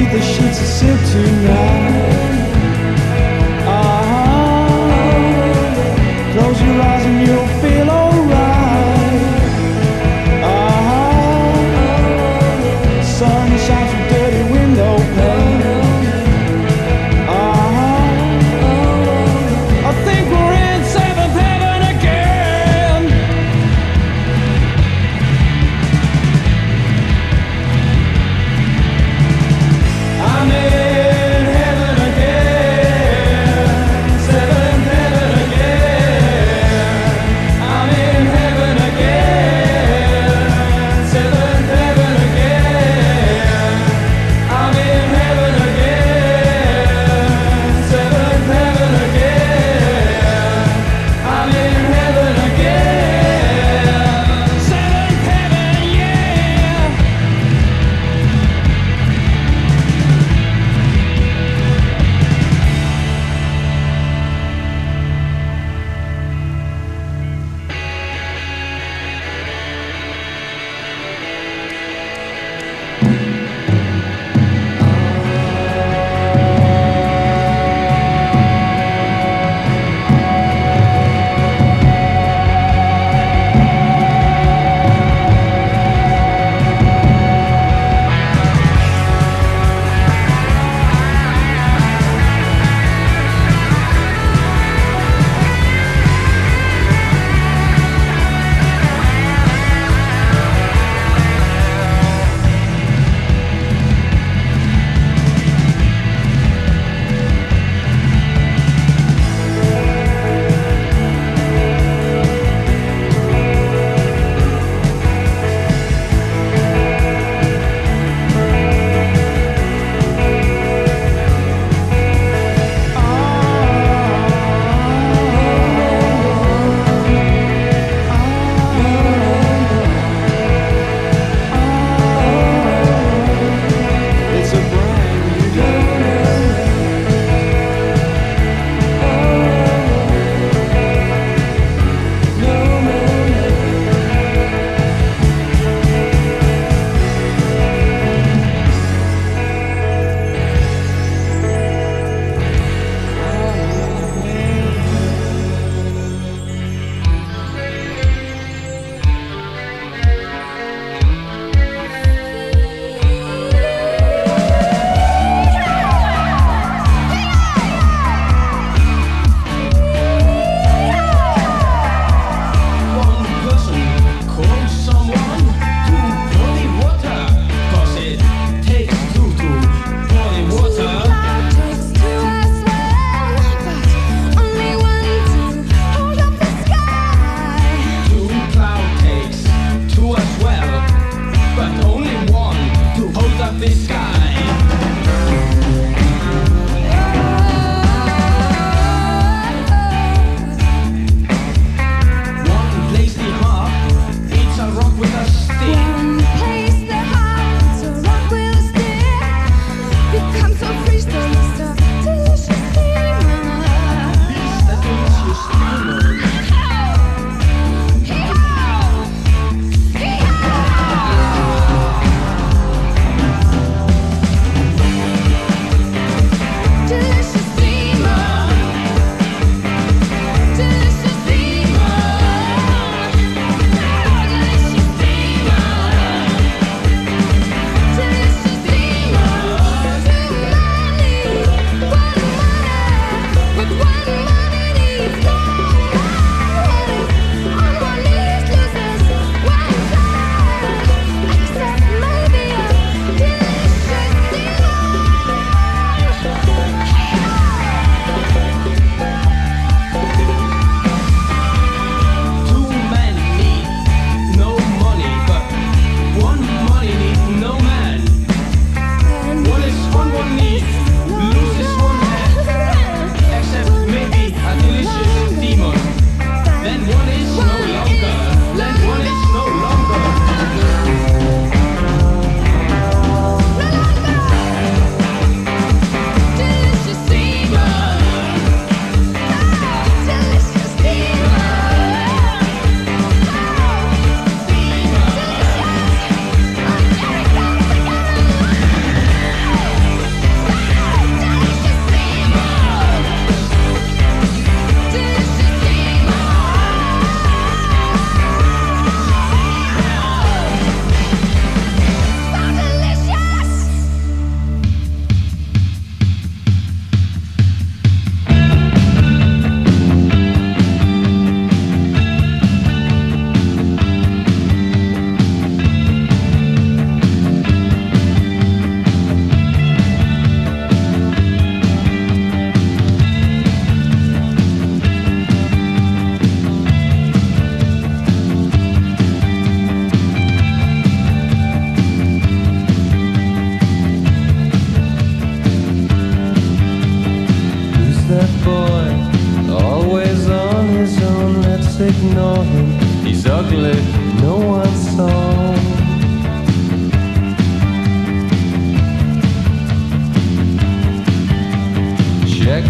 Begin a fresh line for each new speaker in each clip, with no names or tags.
beneath the sheets of silk tonight. Close your eyes and you'll feel alright. Sun shines through dirty window pane. I think we're in seventh heaven again. I'm in heaven again.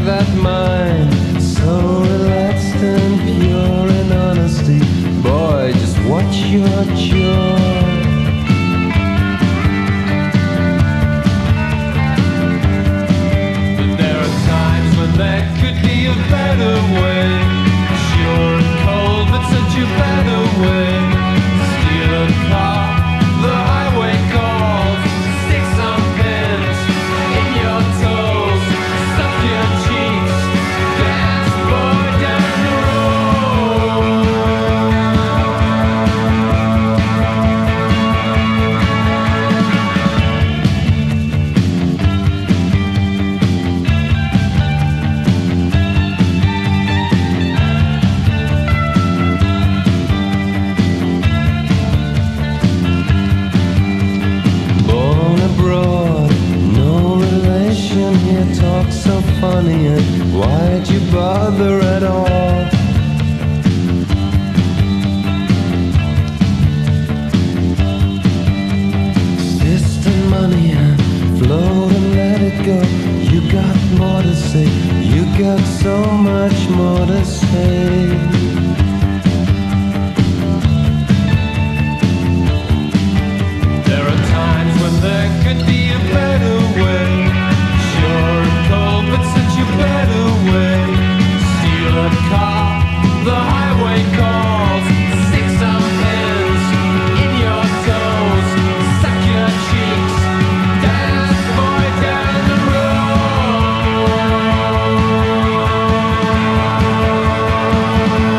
that mind, so relaxed and pure in honesty. Boy, just watch your joy.
But there are times when there could be a better way. Sure and cold, but such a better way. Steal a car, the highway calls. Stick some pins in your toes. Suck your cheeks, dance boy down the road.
Born abroad, no relation here, talk so funny, and why'd you bother at all? Distant money and float and let it go. You got more to say, you got so much more to say.
There are times when there could be a better way. Sure and cold, but such a better way. Steal a car, the highway calls. Stick some pins in your toes. Suck your cheeks, dance boy down the road.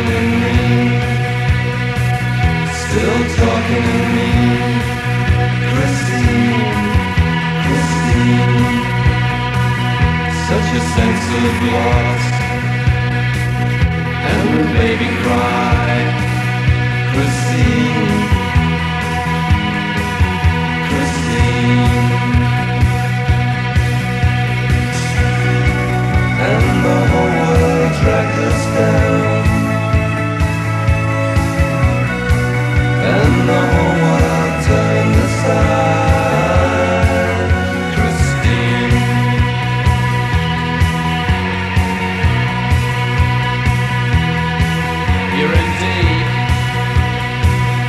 talking to me, still talking to me. Christine, Christine, such a sense of loss, and the baby cried. Christine, Christine, and the whole world dragged us down, and the whole world turned aside. Christine, you're in deep,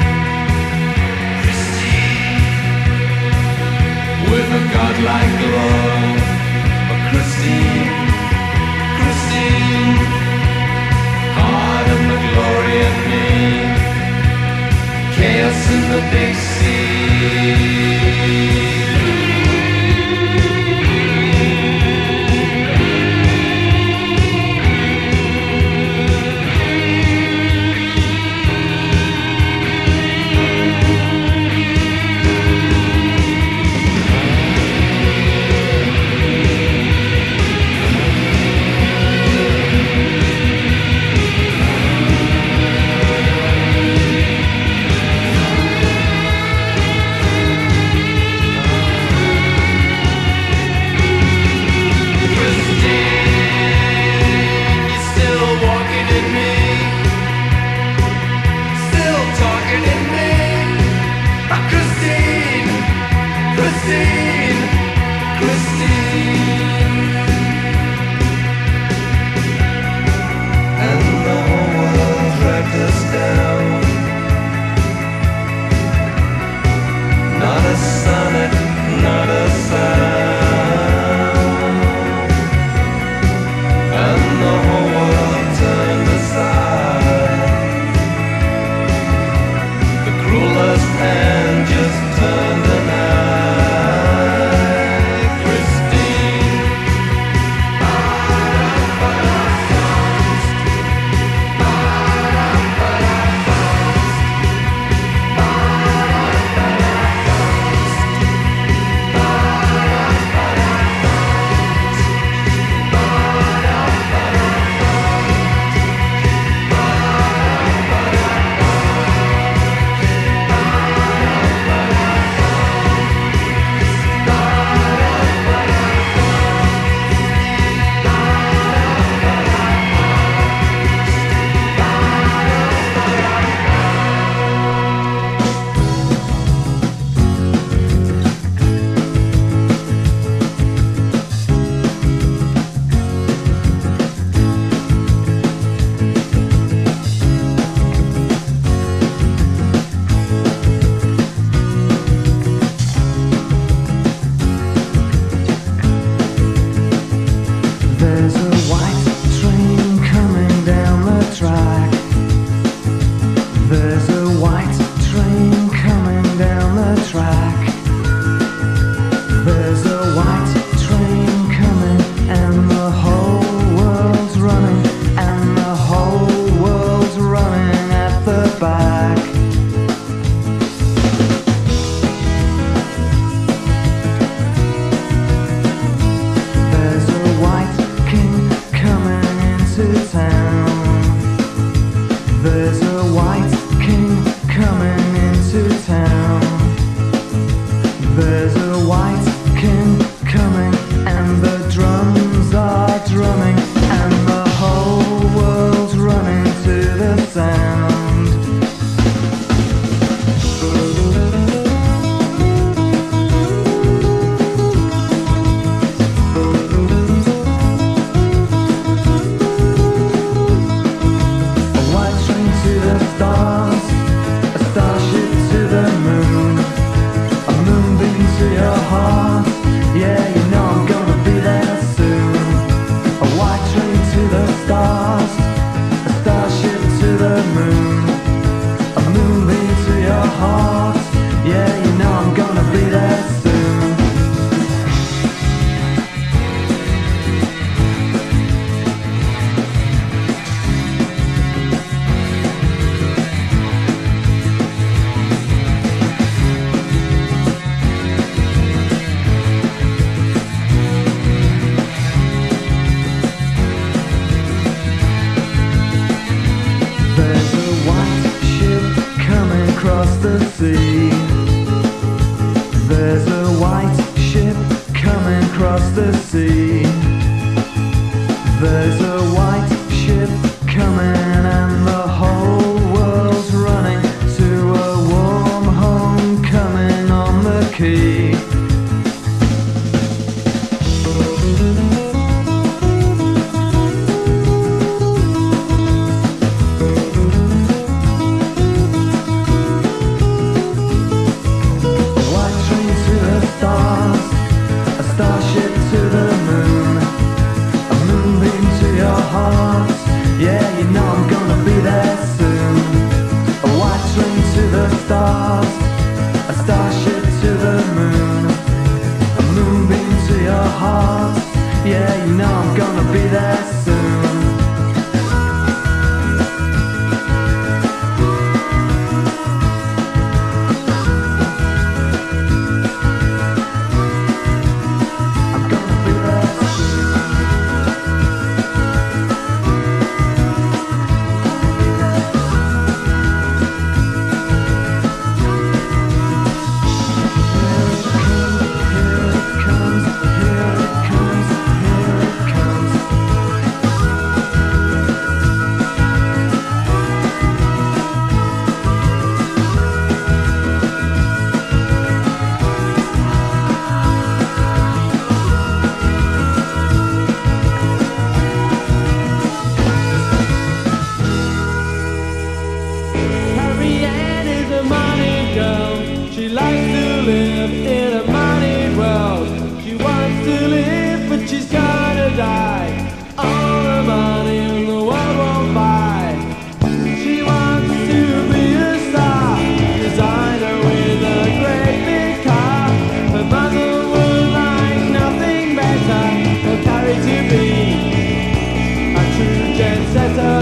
she's gonna die. All the money in the world won't buy. She wants to be a star, designer with a great big car. Her mother would like nothing better for Carrie to be a true jet setter.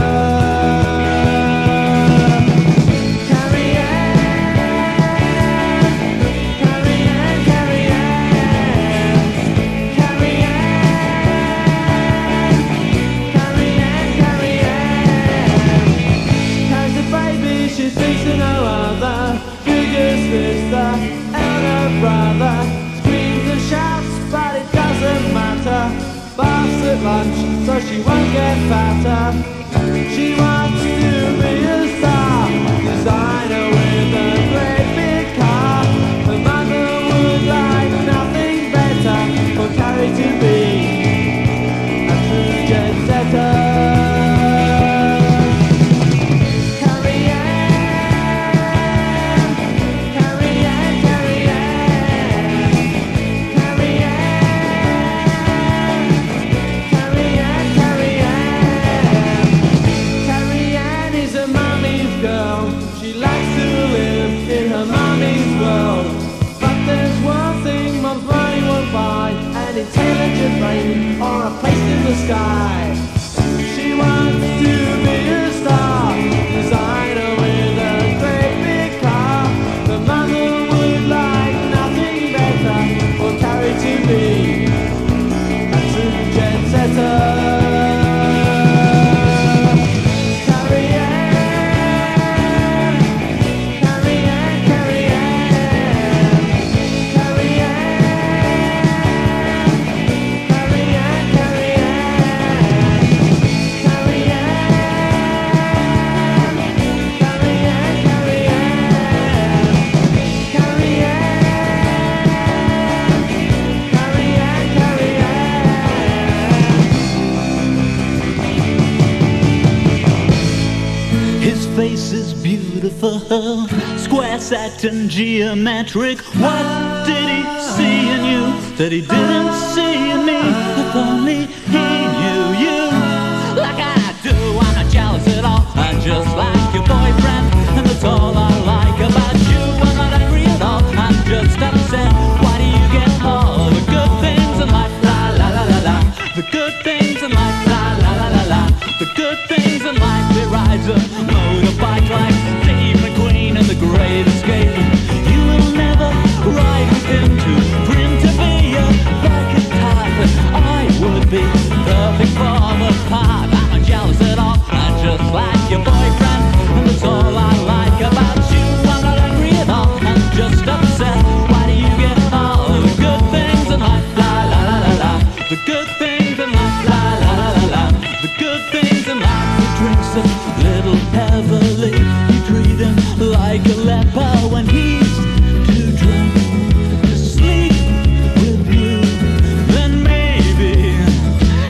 Lunch, so she won't get fatter. She wants to be a star, designer with a great big car. Her mother would like nothing better for Carrie to be a true jet setter. Intelligent brain or a place in the sky. She wants to be a star, designer with a great big car. The mother would like nothing better for Carrie to be a true jet setter.
Face is beautiful, square set and geometric. What did he see in you that he didn't see in me? If only he knew you like I do. I'm not jealous at all, I'm just like your boyfriend, and that's all I like about you. I'm not angry at all, I'm just upset. Why do you get all the good things in life? La la la la la. The good things in life, la la la la la. The good things in life, he rides a motorbike like Steve McQueen in The Great Escape. You will never ride with him to print to be a perfect type, and I would be perfect for the part. I'm not jealous at all, I'm just like your boyfriend, and that's all I like about you. I'm not angry at all, I'm just upset. Why do you get all the good things in life? La la la la la. The good things in life, la la la la la. The good things in life. He drinks a little heavily, you treat him like a leper when he's too drunk to sleep with you. Then maybe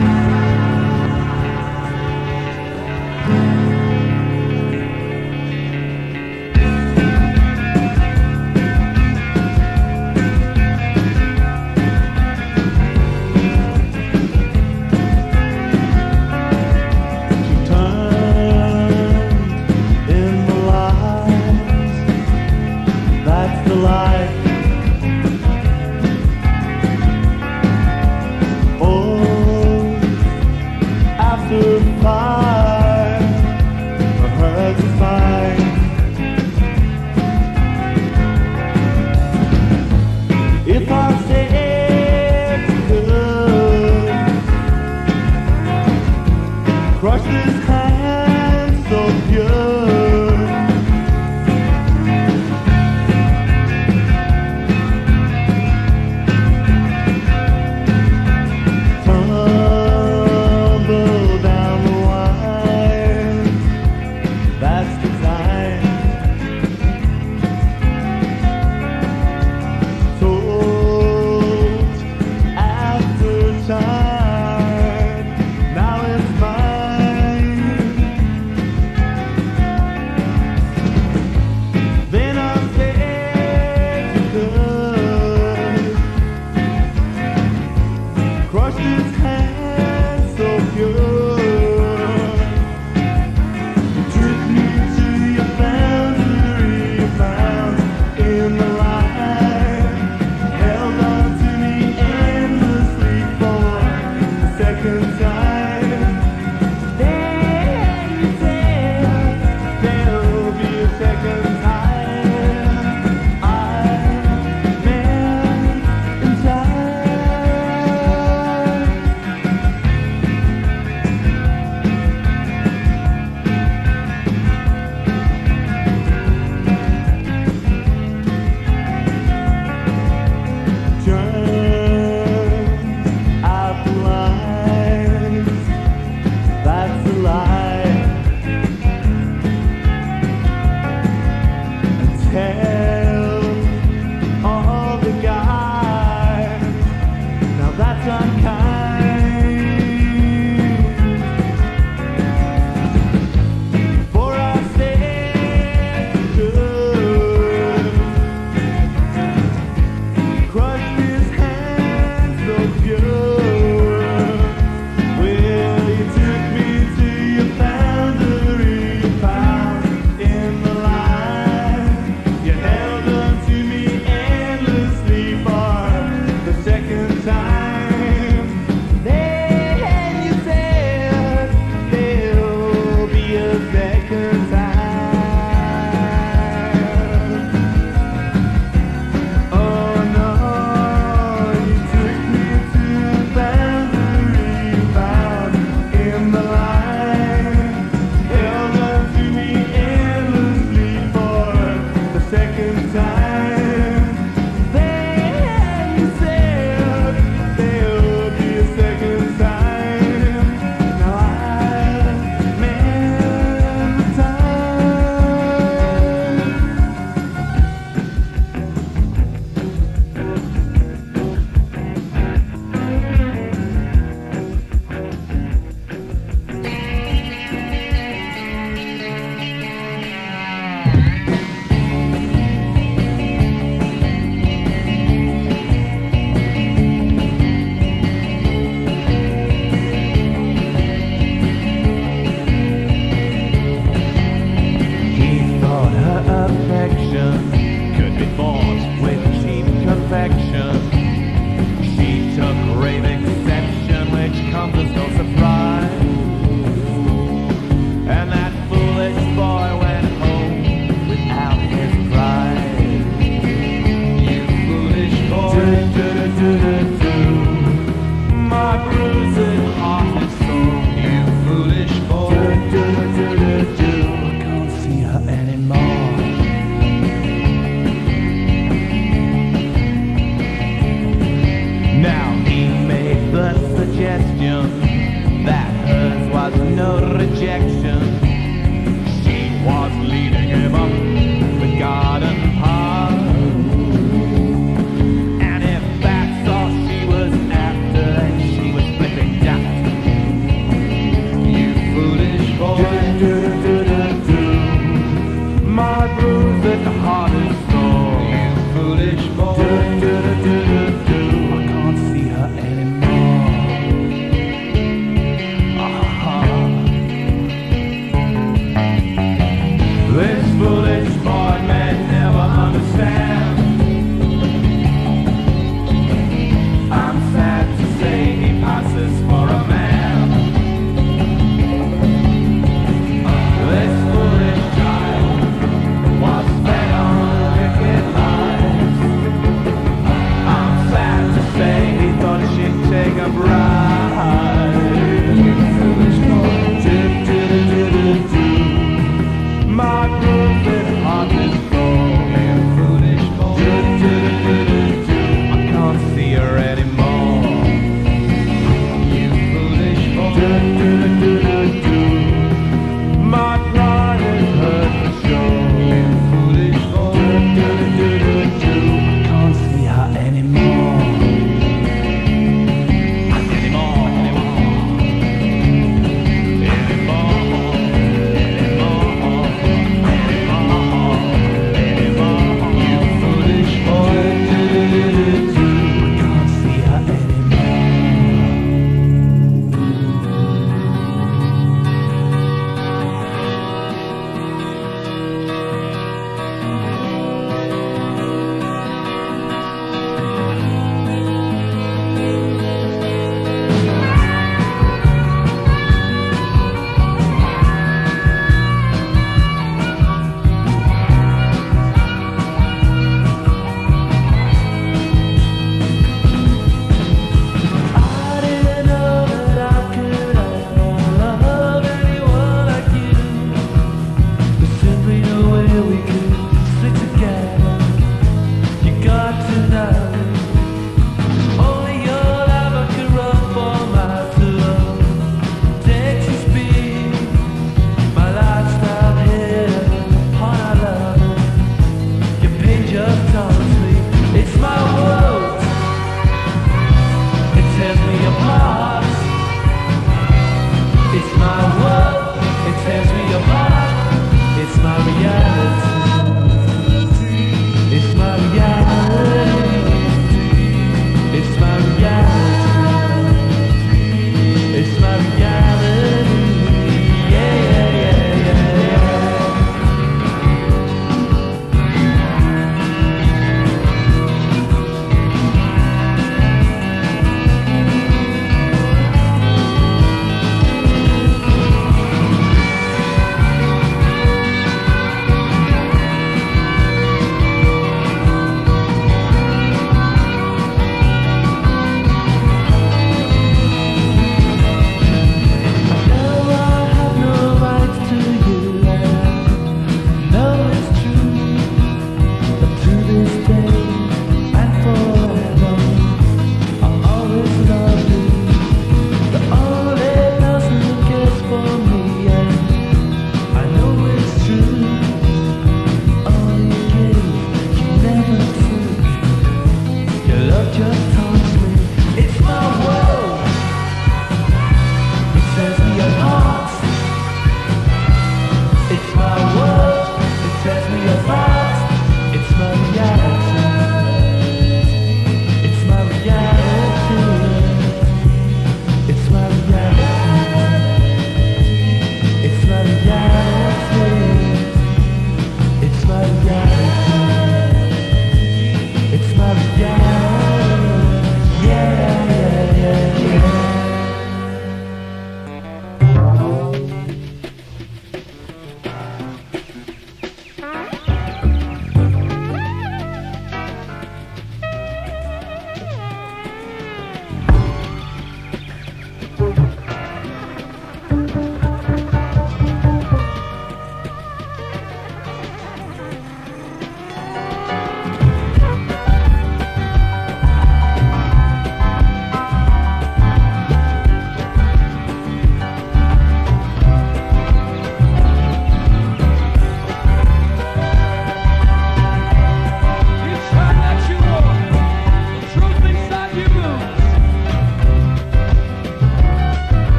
Now he made the suggestion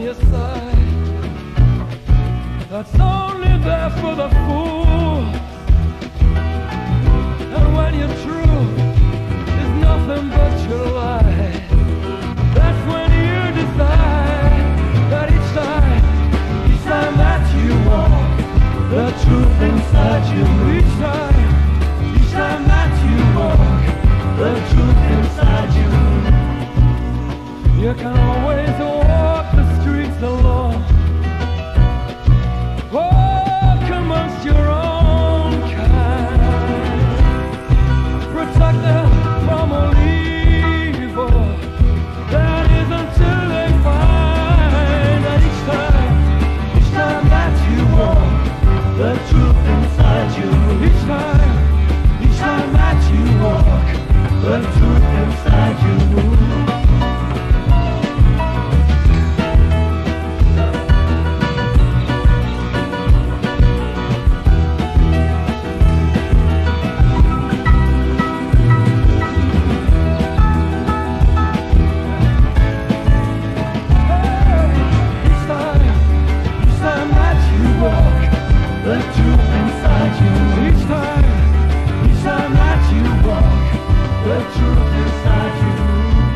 your side. That's only there for the fool. And when your truth is nothing but your lie, that's when you decide that each time that you walk the truth inside you, each time that you walk the truth inside you, you can always walk the streets alone. Walk amongst your own kind, protect them from all evil. That is until they find that each time that you walk the truth inside you, each time that you walk the truth inside you. The truth inside you. Each time that you walk the truth inside you.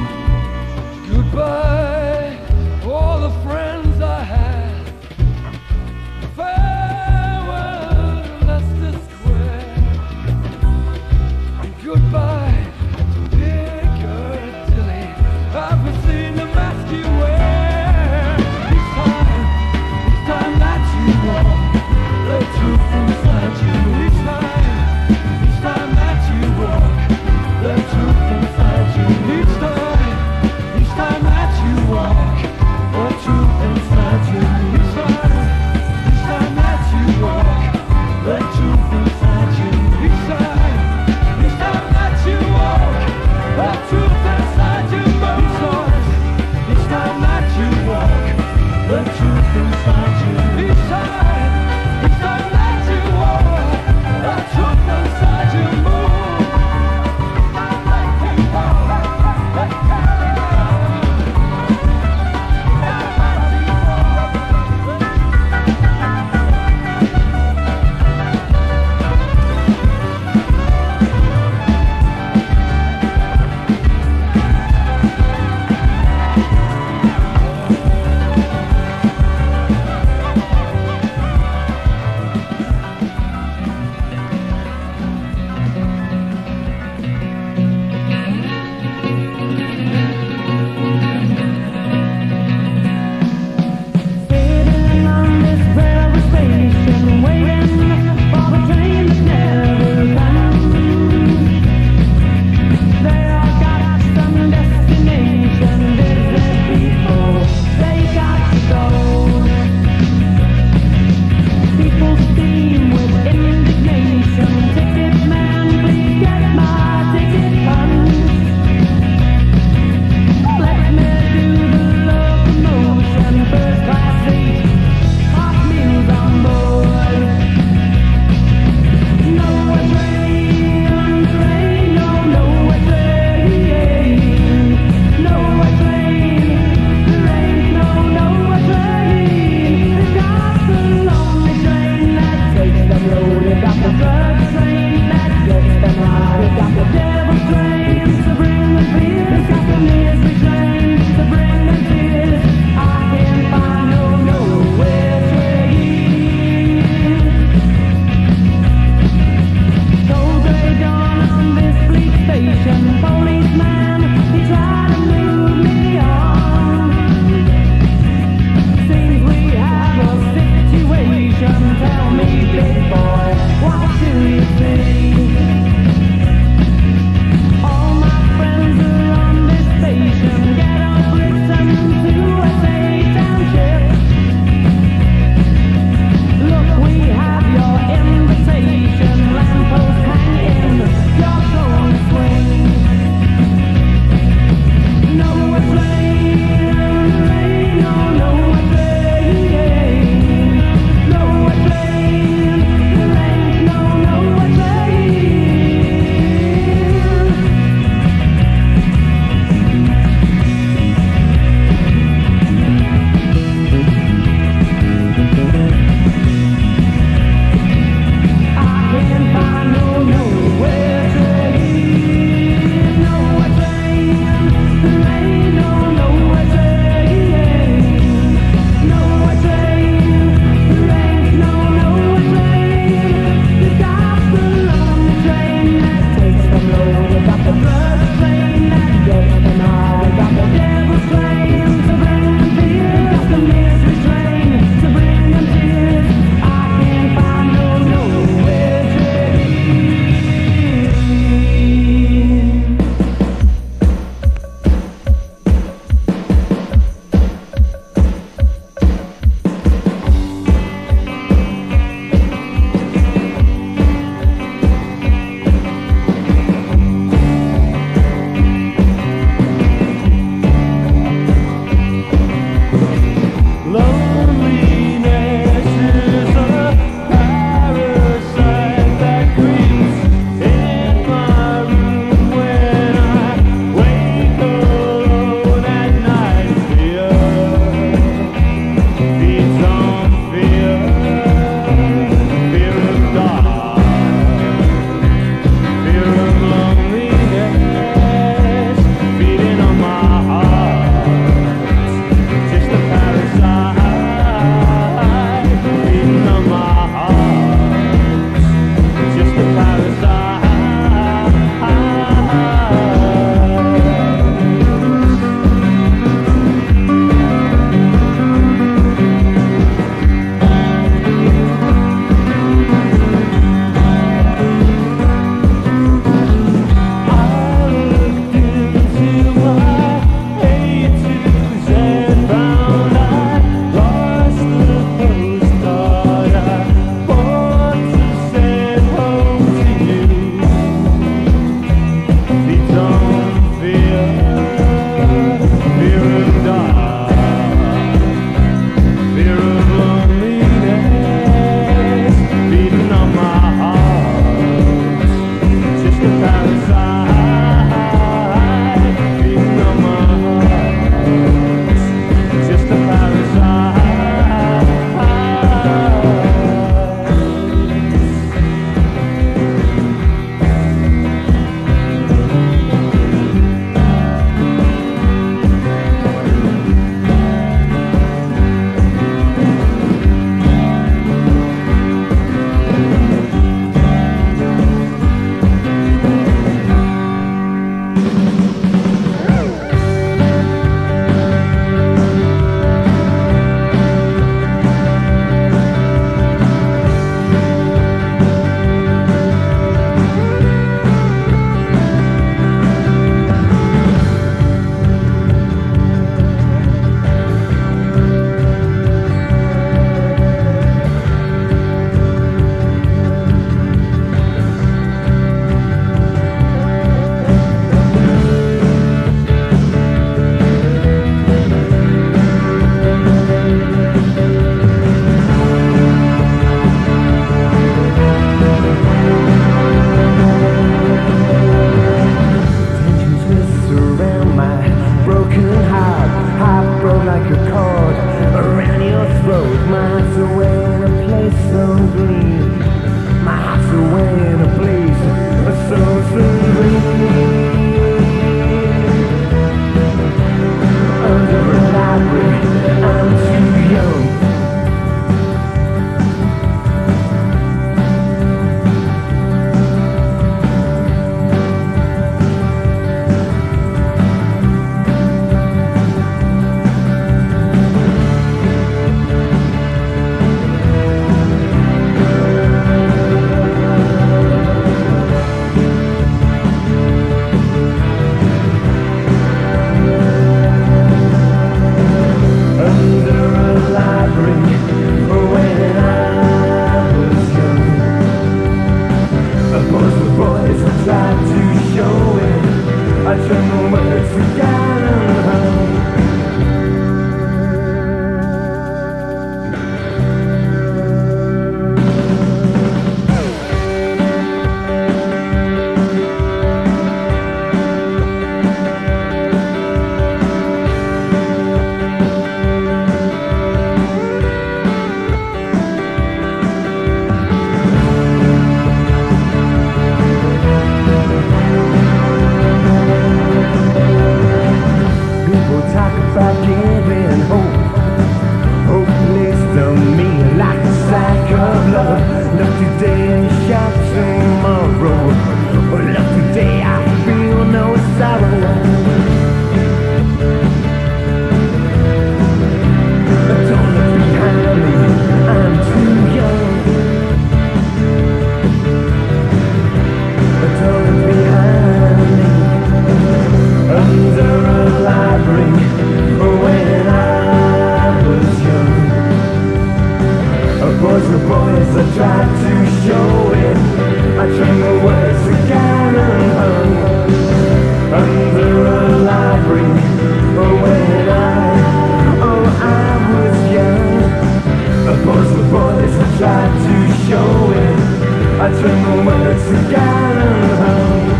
when I was young. Boys were boys, I tried to show it. I turned my words to gallon home.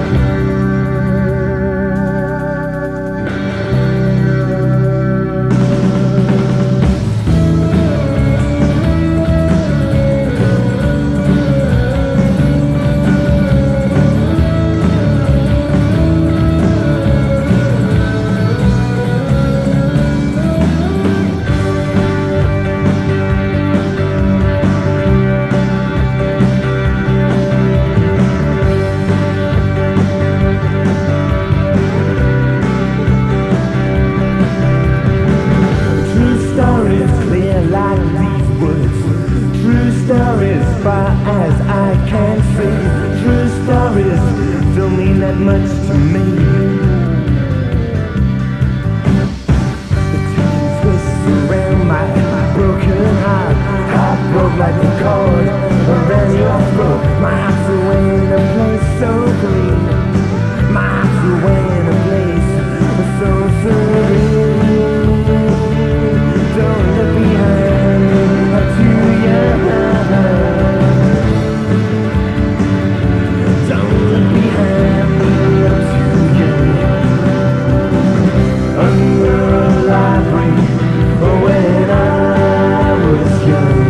Much to me. The tears twist around my broken heart. Heart broke like a cord around your throat. My heart's away in a place so clean. My heart's away in a place so serene. Don't look behind, up to your heart. Don't look behind. Under a library, when I was young.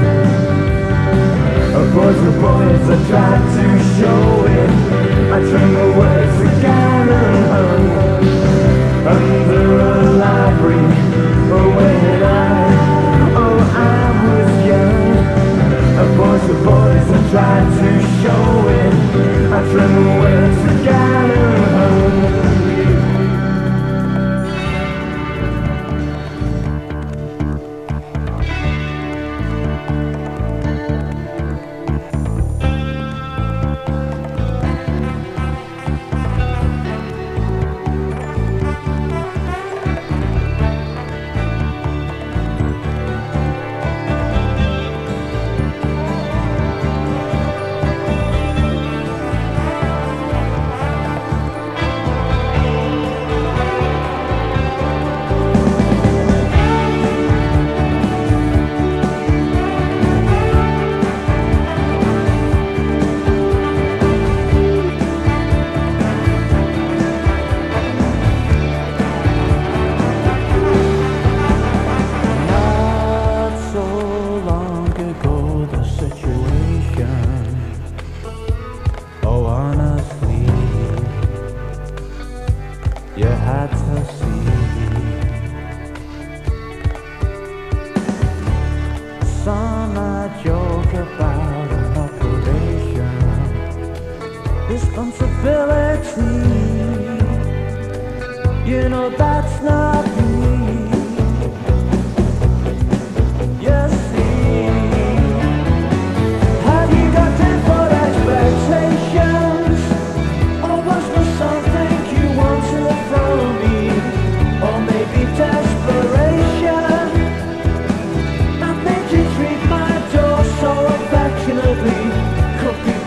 Boys were boys, I tried to show it. I turned the words to gallon hung. Under a library, when I was young. Boys were boys, I tried to show it. I turned the words to gallon hung. You know that's not me. You see, have you got different expectations? Or was there something you wanted from me? Or maybe desperation that made you treat my door so affectionately? Could be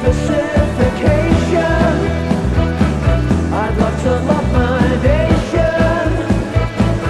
pacification. I'd love to love my nation.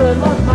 de los